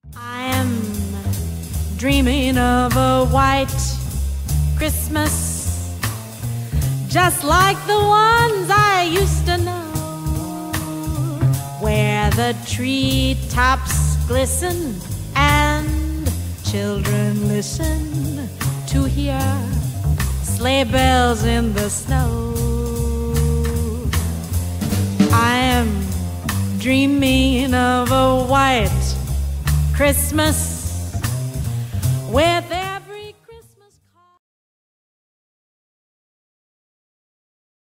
I am dreaming of a white Christmas, just like the ones I used to know, where the treetops glisten and children listen to hear sleigh bells in the snow. I am dreaming of a white Christmas with